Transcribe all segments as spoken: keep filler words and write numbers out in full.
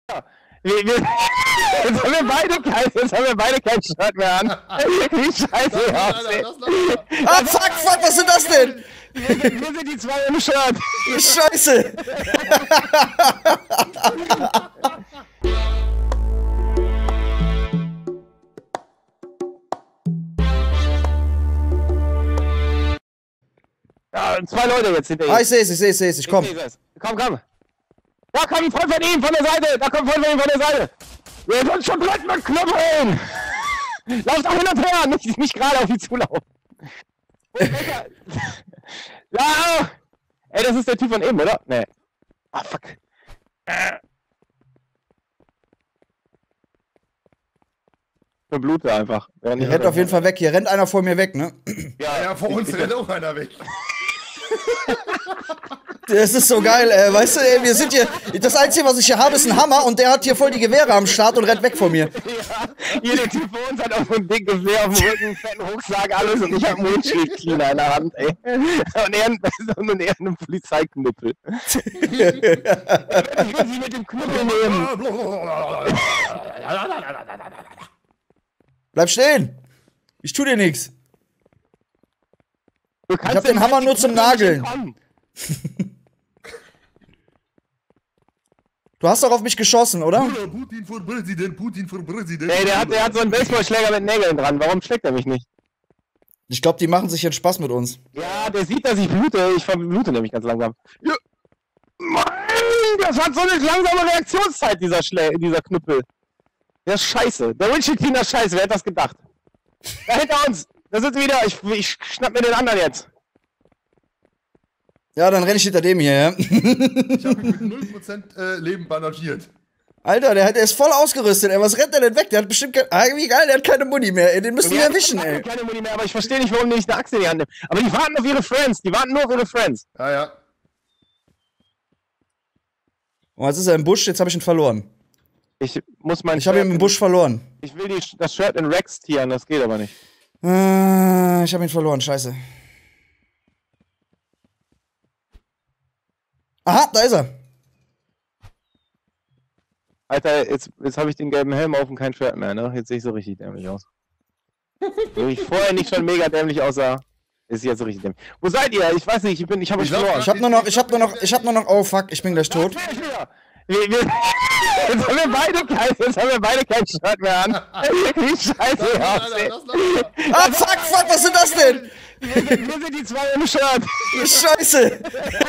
Wir, wir, jetzt haben wir beide kein, jetzt haben wir beide kein Shirt mehr an. Wie scheiße wir aussehen. Ah, fuck, fuck, was sind das denn? Wir sind, wir sind die zwei im Shirt. Scheiße. Ja, zwei Leute jetzt hinter ihm. Ah, ich seh's, ich seh's, ich seh's, ich komm. Komm, komm. Da kommt voll von ihm, von der Seite. Da kommt voll von ihm, von der Seite. Wir sind schon gleich mit Knüppeln. Lauf doch hin und her, nicht, nicht gerade auf die zulaufen. Ja. Ey, das ist der Typ von eben, oder? Nee. Ah, fuck. Verblute einfach. Ihr rennt auf jeden Fall weg. Hier rennt einer vor mir weg, ne? Ja, ja, vor uns rennt auch einer weg. Das ist so geil, ey. Weißt du, ey, wir sind hier. Das Einzige, was ich hier habe, ist ein Hammer und der hat hier voll die Gewehre am Start und rennt weg von mir. Ja, jeder Typ vor uns hat auch so ein dickes Gewehr auf dem Rücken, fetten Rucksack, alles und ich hab einen Mundschildcleaner in der Hand, ey. Und er, und er einen Polizeiknüppel. Ich will sie mit dem Knüppel nehmen. Bleib stehen! Ich tu dir nichts. Ich hab den Hammer nur zum Nageln. Du hast doch auf mich geschossen, oder? Putin für Präsident, Putin für Präsident. Ey, der hat, der hat so einen Baseballschläger mit Nägeln dran. Warum schlägt er mich nicht? Ich glaube, die machen sich jetzt Spaß mit uns. Ja, der sieht, dass ich blute. Ich verblute nämlich ganz langsam. Ja. Mann, das hat so eine langsame Reaktionszeit, dieser, Schlä dieser Knüppel. Der ist scheiße. Der Windshield Cleaner ist scheiße. Wer hat das gedacht? Da hinter uns. Da sind sie wieder. Ich, ich schnapp mir den anderen jetzt. Ja, dann renn ich hinter dem hier, ja. Ich hab mich mit null Prozent äh, Leben bandagiert. Alter, der, hat, der ist voll ausgerüstet, ey. Was rennt der denn weg? Der hat bestimmt kein. Ah, wie geil, der hat keine Muni mehr, ey. Den müssen wir erwischen, ey. Keine Muni mehr, aber ich verstehe nicht, warum die nicht eine Axt in die Hand nehmen. Aber die warten auf ihre Friends. Die warten nur auf ihre Friends. Ja, ja. Und jetzt ist er im Busch, jetzt habe ich ihn verloren. Ich muss mein Ich habe ihn im Busch verloren. Ich will die, das Shirt in Rex tieren, das geht aber nicht. Äh, ich habe ihn verloren, scheiße. Aha, da ist er. Alter, jetzt, jetzt habe ich den gelben Helm auf und kein Shirt mehr, ne? Jetzt sehe ich so richtig dämlich aus. Wo ich vorher nicht schon mega dämlich aussah, ist jetzt so richtig dämlich. Wo seid ihr? Ich weiß nicht, ich bin, ich habe euch verloren. Ich habe nur noch, ich habe nur noch, ich habe nur noch, oh fuck, ich bin gleich tot. Wir, wir, jetzt haben wir beide kein, jetzt haben wir beide kein Shirt mehr an. Wie scheiße wir aussehen. Ah, fuck, fuck, was sind das denn? Wir sind, wir sind die zwei im Shirt. Scheiße.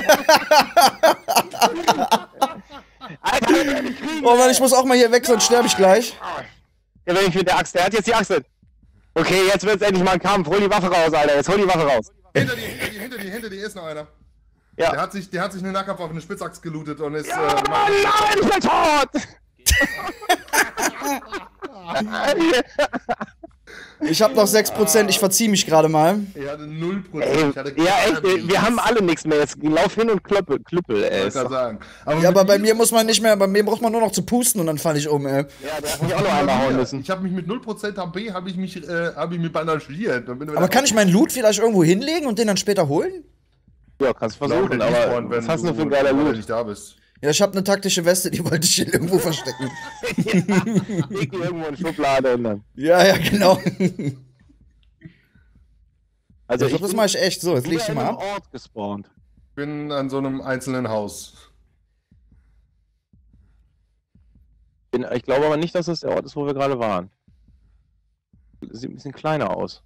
Alter, kriegen, oh Mann, ich muss auch mal hier weg, sonst sterbe ich gleich. Ja, wenn ich mit der Axt, der hat jetzt die Axt. Okay, jetzt wird's endlich mal ein Kampf. Hol die Waffe raus, Alter. Jetzt hol die Waffe raus. Hinter dir, hinter dir, hinter dir, hinter dir ist noch einer. Ja. Der hat sich, der hat sich eine Nahkampfwaffe, eine Spitzaxt gelootet und ist. Ja, äh, Mann, nein, ich bin tot! Ich habe noch sechs Prozent, ich verziehe mich gerade mal. Ich hatte null Prozent. Ja, echt, ey, wir haben alle nichts mehr. Jetzt lauf hin und klöppel, klüppel, ey. Ich kann sagen. Aber, ja, aber bei mir muss man nicht mehr, bei mir braucht man nur noch zu pusten und dann falle ich um, ey. Ja, der hat mich auch noch einmal hauen müssen. Ich habe mich mit null Prozent H P, habe ich mich, äh, habe ich mich bandagiert. Aber kann ich meinen Loot vielleicht irgendwo hinlegen und den dann später holen? Ja, kannst versuchen, aber Respawn, was hast du für ein geiler wenn du Loot? nicht da bist. Ja, ich habe eine taktische Weste, die wollte ich hier irgendwo verstecken. Ja, leg die irgendwo in die Schublade und dann. Ja, ja, genau. Also ich glaube, das mache ich echt. So, jetzt leg ich die mal ab. Ort gespawnt. Ich bin an so einem einzelnen Haus. Bin, ich glaube aber nicht, dass das der Ort ist, wo wir gerade waren. Sieht ein bisschen kleiner aus.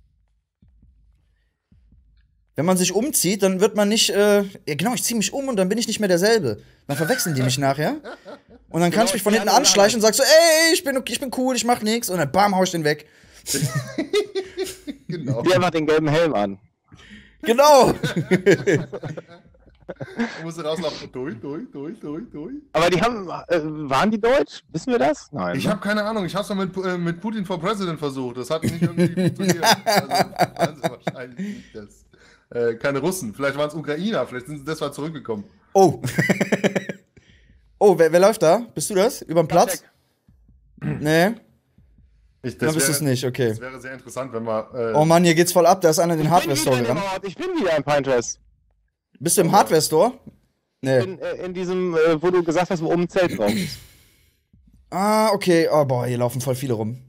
Wenn man sich umzieht, dann wird man nicht, äh, ja genau, ich ziehe mich um und dann bin ich nicht mehr derselbe. Dann verwechseln die mich nachher. Und dann kann ich mich von hinten anschleichen und sag so, ey, ich bin, ich bin cool, ich mach nix. Und dann bam, hau ich den weg. Genau. Die einfach den gelben Helm an. Genau. Du musst rauslaufen. Durch, durch, durch, durch, durch. Aber die haben, äh, waren die deutsch? Wissen wir das? Nein. Ich ne? habe keine Ahnung. Ich habe es mal mit, äh, mit Putin for President versucht. Das hat nicht irgendwie funktioniert. Also, waren sie wahrscheinlich nicht das. Äh, keine Russen. Vielleicht waren es Ukrainer. Vielleicht sind sie deshalb zurückgekommen. Oh. Oh, wer, wer läuft da? Bist du das? Überm Platz? Nee. Ich, Dann bist du es nicht, okay. Das wäre sehr interessant, wenn wir. Äh, Oh Mann, hier geht's voll ab. Da ist einer in den Hardware-Store gerannt. Ich bin wieder im Pinterest. Bist du im Hardware-Store? Nee. In, äh, in diesem, äh, wo du gesagt hast, wo oben ein Zelt drauf ist. Ah, okay. Oh, boah, hier laufen voll viele rum.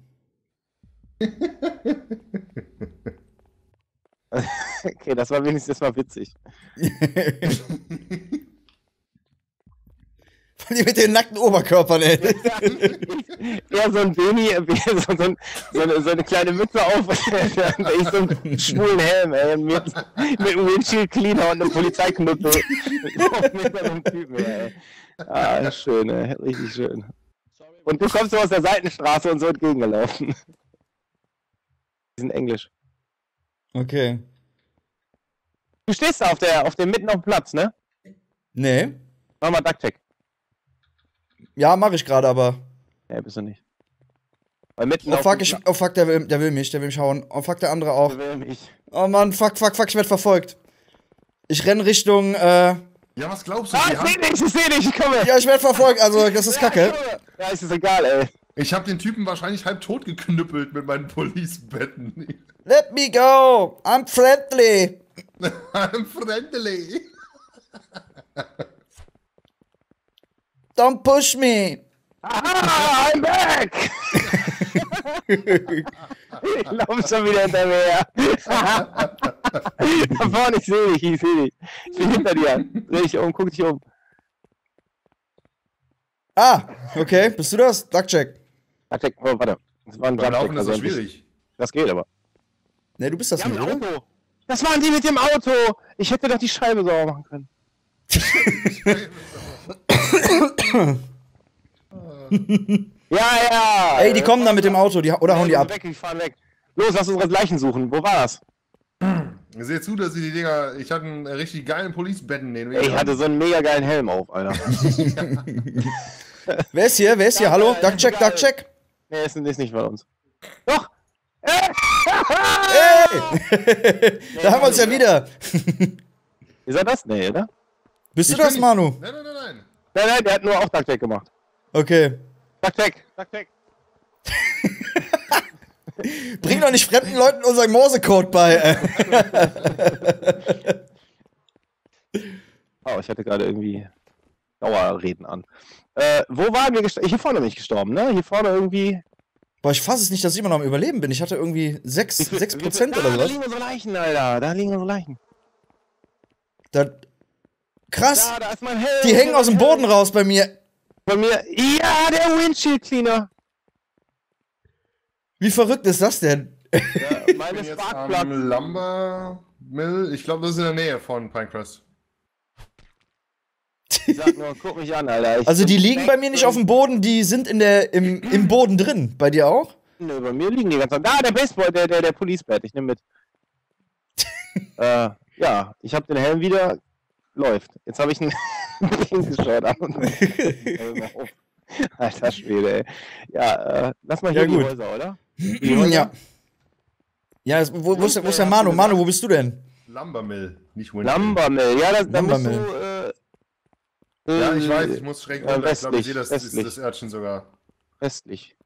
Okay, das war wenigstens mal witzig. Die mit den nackten Oberkörpern, ey. Ja, so ein Baby, so, so, ein, so, eine, so eine kleine Mütze auf, da ich so einen schwulen Helm, ey, mit, mit einem Windshield Cleaner und einem Polizeiknüppel. Mit so einem Typen, ey. Ah, schön, ey, richtig schön. Und du kommst so aus der Seitenstraße und so entgegengelaufen. Die sind Englisch. Okay. Du stehst da auf der, auf dem mitten auf dem Platz, ne? Nee. Mach mal Duckcheck. Ja, mach ich gerade, aber. Nee, bist du nicht. Weil mitten Oh auf fuck, dem ich, Platz- oh fuck, der will, der will mich, der will mich hauen. Oh fuck, der andere auch. Der will mich. Oh Mann, fuck, fuck, fuck, ich werd verfolgt. Ich renn Richtung, äh. Ja, was glaubst du? Ah, die ich haben- seh dich, ich seh dich, ich komme! Ja, ich werd verfolgt, also das ist Ja, kacke. ich komme. Ja, ist es egal, ey. Ich habe den Typen wahrscheinlich halb tot geknüppelt mit meinen Police-Betten. Let me go! I'm friendly! I'm friendly. Don't push me! Ah, I'm back! Ich laufe schon wieder hinter mir her. Da vorne, ich sehe dich, ich sehe dich. Ich bin hinter dir. Dreh dich um, guck dich um. Ah, okay, bist du das? Duckcheck. Duckcheck, oh, warte. Das war ein Beim Jumpcheck. Laufen ist das also nicht- schwierig. Das geht aber. Ne, du bist das Die haben nicht, ein oder? Auto. Das waren die mit dem Auto. Ich hätte doch die Scheibe sauber machen können. Ja, ja. Ey, die kommen da mit dem Auto, die, oder hauen die ab. Weg, die fahren weg. Los, lass unsere Leichen suchen. Wo war das? Seht zu, dass ihr die Dinger. Ich hatte einen richtig geilen Police-Betten. Den wir Ey, ich haben. hatte so einen mega geilen Helm auf, Alter. Wer ist hier? Wer ist hier? Hallo? Ja, Duckcheck, geil. Duckcheck. Nee, ist, ist nicht von uns. Doch! Ey! Da haben wir uns ja wieder. Ist er das? Nee, oder? Bist du Ich bin das, nicht- Manu? Nein, nein, nein, nein. Nein, nein, der hat nur auch Duckcheck gemacht. Okay. Duckcheck, Duckcheck. Bring doch nicht fremden Leuten unseren Morsecode bei. Äh. Oh, ich hatte gerade irgendwie Dauerreden an. Äh, wo waren wir gestorben? Hier vorne bin ich gestorben, ne? Hier vorne irgendwie. Boah, ich fasse es nicht, dass ich immer noch am Überleben bin. Ich hatte irgendwie sechs Wie viel- sechs wie viel- Prozent Ah, oder Da sowas. liegen unsere Leichen, Alter. Da liegen unsere Leichen. Da, krass. Ja, da ist mein Helm. Die hängen aus dem Boden raus bei mir. Bei mir. Ja, der Windshield Cleaner. Wie verrückt ist das denn? Ja, Ich meine bin jetzt Sparkplug. am Lumber Mill. Ich glaube, das ist in der Nähe von Pinecrest. Ich sag nur, guck mich an, Alter. Ich Also die bin liegen weg bei mir nicht auf dem Boden, die sind in der, im, im Boden drin. Bei dir auch? Nö, bei mir liegen die ganze Zeit. Ah, der Baseball, der, der, der Police Bat, ich nehme mit. äh, ja, ich habe den Helm wieder. Läuft. Jetzt habe ich einen geschaut an. Alter Schwede, ey. Ja, äh, lass mal hier Ja, die gut. Häuser, oder? Die Häuser? Ja. Ja, es- wo, wo, ist, der- wo ist der Manu? Manu, wo bist du denn? Lumber Mill, nicht Windmill. Lumbermill, ja, da, da musst du, Lumbermill. äh, Ja, ich äh, weiß, ich muss schräg äh, runter. Ich glaube, ich westlich, sehe das, das, westlich. das Örtchen sogar. Westlich.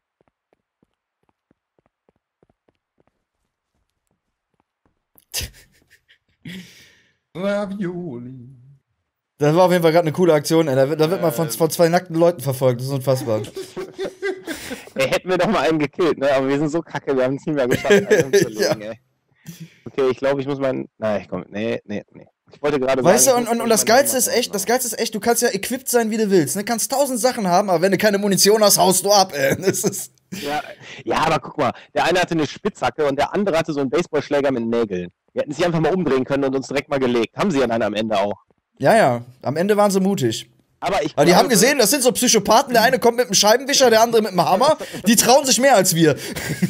Ravioli. Das war auf jeden Fall gerade eine coole Aktion, ey. Da wird, da wird man von, von zwei nackten Leuten verfolgt. Das ist unfassbar. Ey, hätten wir doch mal einen gekillt, ne? Aber wir sind so kacke, wir haben es nicht mehr geschafft, einen umzulegen, Ja. ey. Okay, ich glaube, ich muss meinen. Nein, ich komm. Nee, nee, nee. Ich wollte gerade Weißt du, sagen, und, ich und, muss und das meinen Geilste ist Helm echt, das machen. Geilste ist echt, du kannst ja equipped sein, wie du willst. Ne? Kannst tausend Sachen haben, aber wenn du keine Munition hast, haust du ab, ey. Das ist. Ja, ja, aber guck mal, der eine hatte eine Spitzhacke und der andere hatte so einen Baseballschläger mit Nägeln. Wir hätten sich einfach mal umdrehen können und uns direkt mal gelegt. Haben sie ja dann am Ende auch. Ja, ja. Am Ende waren sie mutig. Aber ich Aber die haben glaube- gesehen, das sind so Psychopathen. Der eine kommt mit einem Scheibenwischer, der andere mit einem Hammer. Die trauen sich mehr als wir.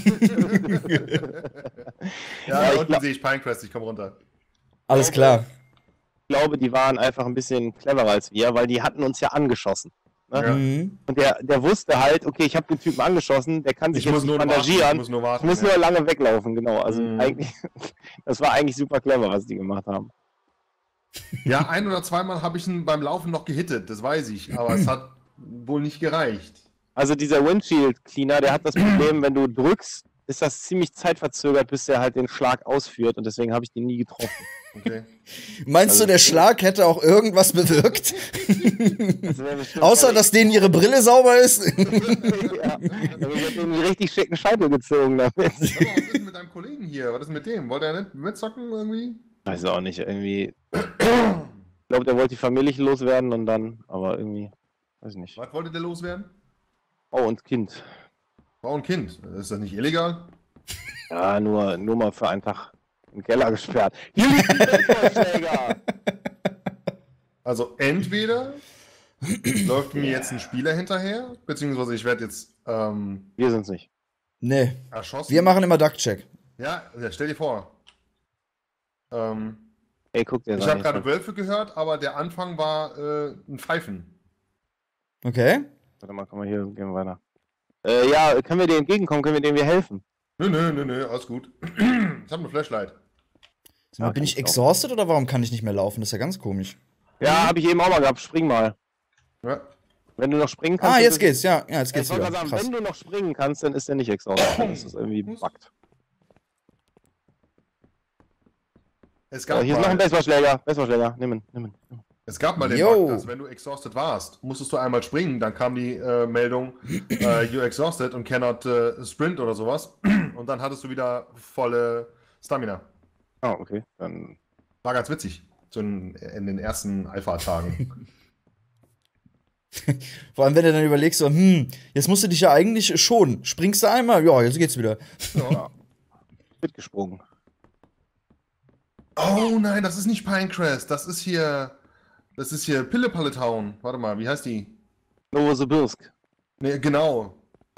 Ja, Ja, da ich unten glaub- sehe ich Pinecrest, ich komme runter. Alles klar. Ich glaube, die waren einfach ein bisschen cleverer als wir, weil die hatten uns ja angeschossen. Ne? Ja. Mhm. Und der, der wusste halt, okay, ich habe den Typen angeschossen, der kann sich Ich jetzt muss nicht nur warten. Ich bandagieren. muss nur warten. Ich muss ja. nur lange weglaufen, genau. Also Mhm. eigentlich, das war eigentlich super clever, was die gemacht haben. Ja, ein oder zweimal habe ich ihn beim Laufen noch gehittet, das weiß ich. Aber es hat wohl nicht gereicht. Also dieser Windshield Cleaner, der hat das Problem, wenn du drückst, ist das ziemlich zeitverzögert, bis der halt den Schlag ausführt und deswegen habe ich den nie getroffen. Okay. Meinst Also- du, der Schlag hätte auch irgendwas bewirkt? Das wär bestimmt- Außer, dass denen ihre Brille sauber ist? ja, also ich hab einen richtig schicken Scheitel gezogen damit. Sag mal, was ist denn mit deinem Kollegen hier? Was ist mit dem? Wollte er nicht mitzocken irgendwie? Weiß auch nicht, irgendwie. Ich glaube, der wollte die Familie nicht loswerden und dann, aber irgendwie, weiß ich nicht. Was wollte der loswerden? Oh, und Kind. Frau und Kind. Ist das nicht illegal? Ja, nur, nur mal für einen Tag im Keller gesperrt. Hier liegt ein Baseballschläger! Also entweder läuft mir jetzt ein Spieler hinterher, beziehungsweise ich werde jetzt ähm, Wir sind's nicht. Nee. erschossen. Wir machen immer Duck-Check. Ja, ja, stell dir vor. Ähm, Ey, guck dir ich das habe an. gerade Wölfe gehört, aber der Anfang war äh, ein Pfeifen. Okay. Warte mal, komm mal hier, gehen wir weiter. Äh, ja, können wir dir entgegenkommen? Können wir dem wir helfen? Nö, nö, nö, nö, alles gut. Ich habe eine Flashlight. Sag mal, Ja, bin kann ich ich auch. exhausted oder warum kann ich nicht mehr laufen? Das ist ja ganz komisch. Ja, habe ich eben auch mal gehabt. Spring mal. Ja. Wenn du noch springen kannst. Ah, dann jetzt ist- geht's, ja. Ja, jetzt Ich geht's wollte wieder. mal sagen, Krass. wenn du noch springen kannst, dann ist der nicht exhausted. Das ist irgendwie buggt. Es Ja, gab hier ist noch ein mal, Baseballschläger. Baseballschläger. Nimm ihn, nimm ihn. es gab mal den Yo. Bug, dass wenn du exhausted warst, musstest du einmal springen, dann kam die äh, Meldung, äh, you exhausted und cannot äh, sprint oder sowas. Und dann hattest du wieder volle Stamina. Ah, okay. Dann. War ganz witzig. So in, in den ersten Alpha-Tagen. Vor allem, wenn du dann überlegst, so, hm, jetzt musst du dich ja eigentlich schonen. Springst du einmal? Ja, jetzt geht's wieder. Ja. Mitgesprungen. Oh nein, das ist nicht Pinecrest. Das ist hier. Das ist hier Pille-Palle Town. Warte mal, wie heißt die? Novosibirsk. Nee, genau.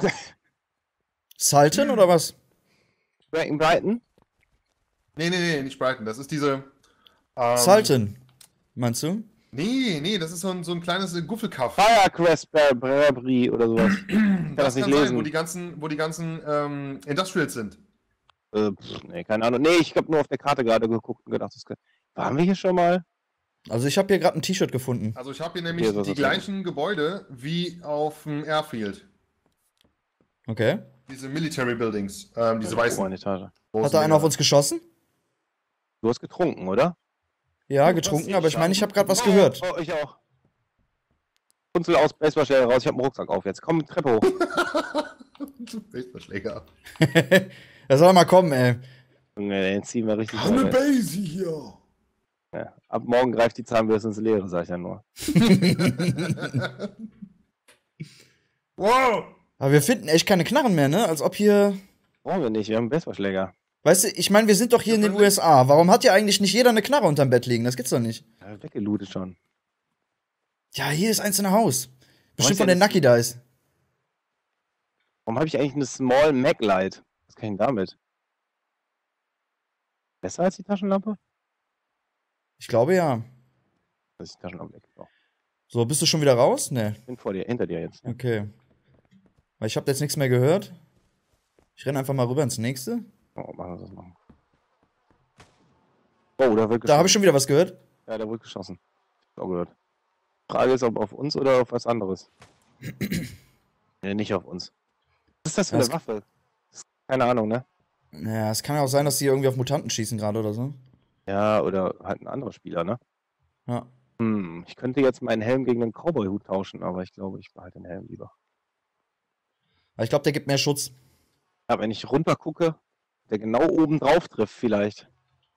Salten oder was? In Brighton? Nee, nee, nee, nicht Brighton. Das ist diese. Ähm, Salten, meinst du? Nee, nee, das ist so ein, so ein kleines äh, Guffelkaff. Firecrest Brewery oder sowas. Kann Das das nicht kann sein, lesen. wo die ganzen, wo die ganzen ähm, Industrials sind. Äh, pff, nee, keine Ahnung. Nee, ich habe nur auf der Karte gerade geguckt und gedacht, das kann... Waren wir hier schon mal? Also ich habe hier gerade ein T-Shirt gefunden. Also ich habe hier nämlich Okay, so, die so, so. gleichen Gebäude wie auf dem Airfield. Okay. Diese Military Buildings, ähm, diese Ja, weißen. oberen Etage. großen Hat da einer auf Dinger. uns geschossen? Du hast getrunken, oder? Ja, Oh, getrunken, das aber ich ich meine, ich habe gerade was Oh, gehört. Oh, ich auch. Punzel aus Baseballschläger raus, ich habe einen Rucksack auf jetzt. Komm, Treppe hoch. Baseballschläger. Er soll mal kommen, ey. Junge, den ziehen wir richtig Eine rein. Basie hier. Ja. Ab morgen greift die Zahnbürste ins Leere, sag ich ja nur. Wow. Aber wir finden echt keine Knarren mehr, ne? Als ob hier. Brauchen wir nicht, wir haben einen Baseballschläger. Weißt du, ich meine, wir sind doch hier in den U S A. Warum hat ja eigentlich nicht jeder eine Knarre unterm Bett liegen? Das gibt's doch nicht. Ja, weggelootet schon. Ja, hier ist eins in der Haus. Bestimmt Weißt von ja, den das- Nucky Dice. Warum habe ich eigentlich eine Small Mac Light? Was kann ich denn damit? Besser als die Taschenlampe? Ich glaube ja. Das ist die Taschenlampe weg. So, So, bist du schon wieder raus? Ne. ich bin vor dir, hinter dir jetzt. Okay. Weil ich habe jetzt nichts mehr gehört. Ich renne einfach mal rüber ins nächste. Oh, machen wir das mal. Oh, da wird geschossen. Da habe ich schon wieder was gehört. Ja, da wird geschossen. Hab auch gehört. Frage ist, ob auf uns oder auf was anderes. Nee, nicht auf uns. Was ist das für Das- eine Waffe? Das ist keine Ahnung, ne? Ja, es kann ja auch sein, dass die irgendwie auf Mutanten schießen gerade oder so. Ja, oder halt ein anderer Spieler, ne? Ja. Hm, ich könnte jetzt meinen Helm gegen einen Cowboy-Hut tauschen, aber ich glaube, ich behalte den Helm lieber. Aber ich glaube, der gibt mehr Schutz. Ja, wenn ich runter gucke, der genau oben drauf trifft vielleicht.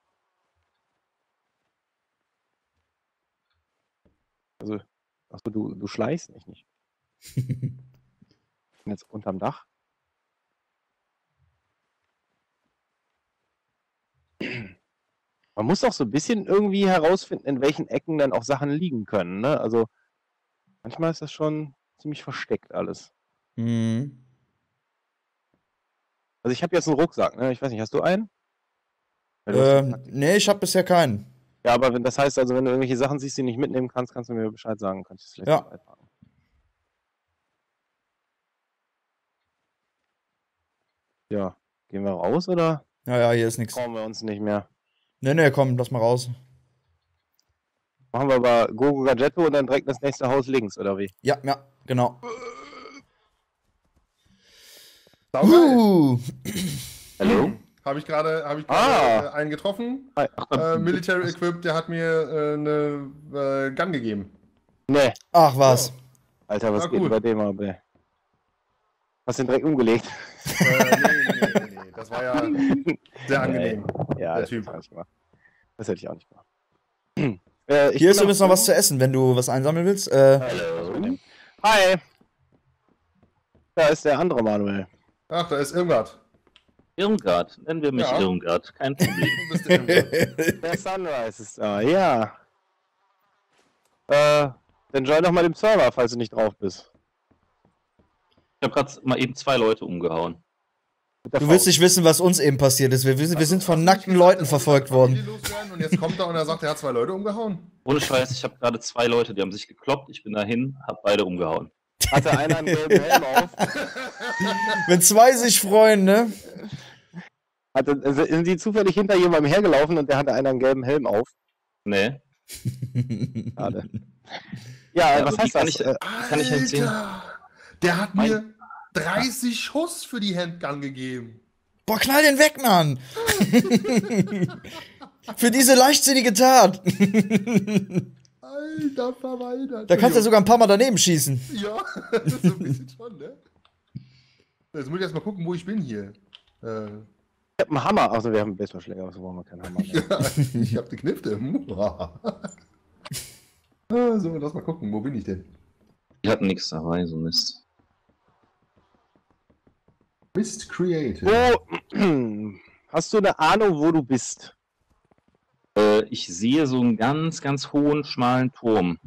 Also, achso, du, du schleichst mich nicht. Ich bin jetzt unterm Dach. Man muss doch so ein bisschen irgendwie herausfinden, in welchen Ecken dann auch Sachen liegen können, ne? Also, manchmal ist das schon ziemlich versteckt alles. Mhm. Also ich habe jetzt einen Rucksack, ne? Ich weiß nicht, hast du einen? Ja, du hast den Ähm, Pack- nee, ich habe bisher keinen. ja, aber wenn, das heißt also, wenn du irgendwelche Sachen siehst, die du nicht mitnehmen kannst, kannst du mir Bescheid sagen. Kann ich das vielleicht Ja. noch beitragen. Ja, gehen wir raus oder Ja, ja, hier ist nichts. brauchen wir uns nicht mehr? Nee, nee, komm, lass mal raus. Machen wir aber Gogo Gadgetto und dann direkt das nächste Haus links, oder wie? Ja, ja, genau. Saugeil. Uh, Hallo? Habe ich gerade hab ich gerade Ah. einen getroffen. Ach, Äh, Military Equip, der hat mir äh, eine äh, Gun gegeben. nee. Ach was. Alter, was Ja, geht cool. bei dem ab, ey? Hast den direkt umgelegt? äh, nee, nee, nee, nee. Das war ja sehr angenehm. Ja, Der das Typ. hätte ich auch nicht gemacht. Das hätte ich auch nicht gemacht. äh, ich Hier ist bin übrigens auf- noch was zu essen, wenn du was einsammeln willst. Äh, Hallo. Hi. Da ist der andere Manuel. Ach, da ist Irmgard. Irmgard, nennen wir mich Ja. Irmgard, kein Problem. Du bist der Irmgard. Der Sunrise ist da, ja. Äh, dann join doch mal den Server, falls du nicht drauf bist. Ich habe gerade mal eben zwei Leute umgehauen. Mit der du willst Faust. nicht wissen, was uns eben passiert ist. Wir, wir, wir sind von nackten Leuten verfolgt worden. Und jetzt kommt er und er sagt, er hat zwei Leute umgehauen. Ohne Scheiß, ich habe gerade zwei Leute, die haben sich gekloppt, ich bin dahin, habe beide umgehauen. Hatte einer einen gelben Helm auf? Wenn zwei sich freuen, ne? Hatte, sind die zufällig hinter jemandem hergelaufen und der hatte einen gelben Helm auf? Nee. Schade. Ja, Ja, was aber heißt wie kann das? ich- Äh, Kann ich erzählen? Alter, der hat mir dreißig Schuss für die Handgun gegeben. Boah, knall den weg, Mann! Für diese leichtsinnige Tat. Alter Verwalter. Da kannst du ja sogar ein paar Mal daneben schießen. Ja, so ein bisschen schon, ne? Jetzt muss ich erst mal gucken, wo ich bin hier. Äh, ich hab einen Hammer. Achso, wir haben einen Baseballschläger, also brauchen wir keinen Hammer mehr. ja, ich hab die Knifte. Ah, so, lass mal gucken, wo bin ich denn? Die hatten nichts dabei, so Mist. Mist Creative. Wo, hast du eine Ahnung, wo du bist? Äh, ich sehe so einen ganz, ganz hohen, schmalen Turm.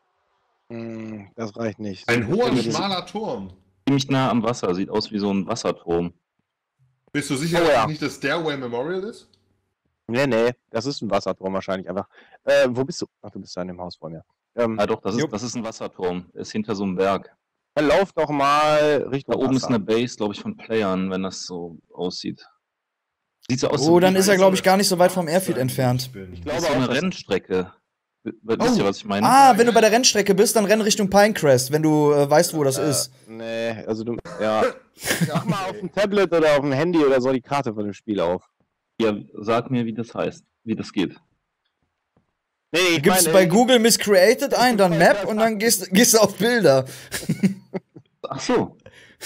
Hm, das reicht nicht. Ein hoher, Wenn wir die- schmaler Turm. Ziemlich nah am Wasser, sieht aus wie so ein Wasserturm. Bist du sicher, Oh, dass ja. das nicht das Stairway Memorial ist? Nee, nee, das ist ein Wasserturm wahrscheinlich einfach. Äh, wo bist du? Ach, du bist da in dem Haus vor mir. Ähm, Ah doch, das Jupp. ist, das ist ein Wasserturm. Der ist hinter so einem Berg. dann lauf doch mal Da Richtung oben ist Wasser. eine Base, glaube ich, von Playern, wenn das so aussieht. Sieht so aus. Oh, so dann wie- ist er, glaube ich, gar nicht so weit vom Airfield entfernt. Ich Ich Das glaube ist so auch, eine dass- Rennstrecke. W- Wisst Oh. ihr, was ich meine? Ah, wenn du bei der Rennstrecke bist, dann renn Richtung Pinecrest, wenn du äh, weißt, wo das ist. Nee, also du, ja. Ja, Mach mal auf dem Tablet oder auf dem Handy oder so die Karte von dem Spiel auf. Ja, sag mir, wie das heißt, wie das geht. Nee, ich Gibst meine, bei Google Miscreated ein, dann Map und dann gehst, gehst du auf Bilder. Ach so.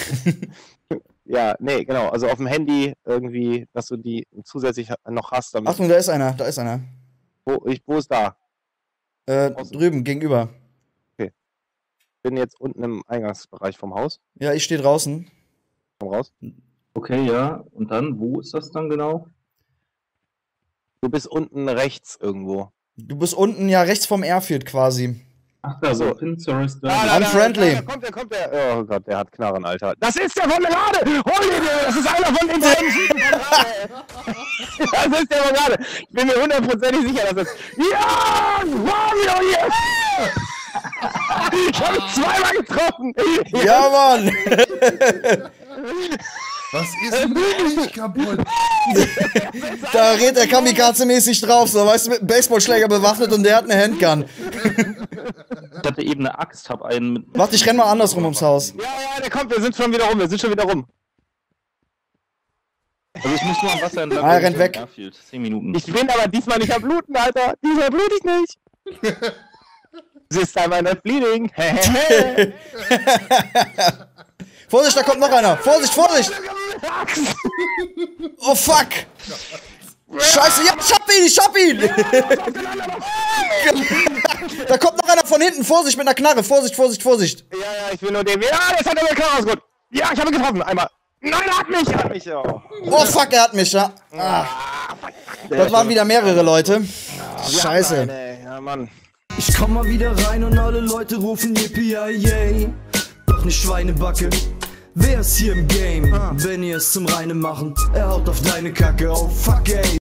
Ja, nee, genau. Also auf dem Handy irgendwie, dass du die zusätzlich noch hast. Damit, Achtung, da ist einer, da ist einer. wo, ich, wo ist da? Äh, drüben, gegenüber. Ich bin jetzt unten im Eingangsbereich vom Haus. Ja, ich stehe draußen. Komm raus. Okay, ja. Und dann, wo ist das dann genau? Du bist unten rechts irgendwo. Du bist unten, ja, rechts vom Airfield quasi. Ach, da, so. so Pinterest. Da, Da. Unfriendly. Da, da kommt der, kommt der. Oh Gott, der hat Knarren, Alter. Das ist der von gerade! Hol ihn dir! Das ist einer von den beiden Typen von gerade! Das ist der von gerade! Ich bin mir hundertprozentig sicher, dass das. Ja! Mario, yes! Ich habe ihn zweimal getroffen! Ja, Mann! Was ist denn mit euch kaputt? Da redet er kamikaze-mäßig drauf, so, weißt du, mit einem Baseballschläger bewaffnet und der hat eine Handgun. Ich hatte eben eine Axt, hab einen mit. Warte, ich renn mal andersrum ums Haus. Ja, ja, der kommt, wir sind schon wieder rum, wir sind schon wieder rum. Also ich muss nur am Wasser entlang. Ah, er rennt gehen, weg. Airfield. Zehn Minuten. Ich bin aber diesmal nicht am Bluten, Alter. Diesmal blute ich nicht. This time I'm not bleeding. Vorsicht, da kommt noch einer. Vorsicht, Vorsicht! Oh, fuck! Scheiße, ja, ich hab ihn, ich hab ihn! Da kommt noch einer von hinten. Vorsicht mit einer Knarre. Vorsicht, Vorsicht, Vorsicht. Ja, ja, ich will nur den. Ja, das hat aber klar gut. Ja, ich habe ihn getroffen. Einmal. Nein, er hat mich. Er hat mich. Oh. Oh, fuck, er hat mich, ja. Ah, das waren wieder mehrere Leute. Scheiße. Nein, ja, Mann. Ich komm mal wieder rein und alle Leute rufen Yippie-Yay. Doch nicht Schweinebacke. Wer ist hier im Game? Wenn ihr es zum Reinen machen, er haut auf deine Kacke. Oh fuck ey.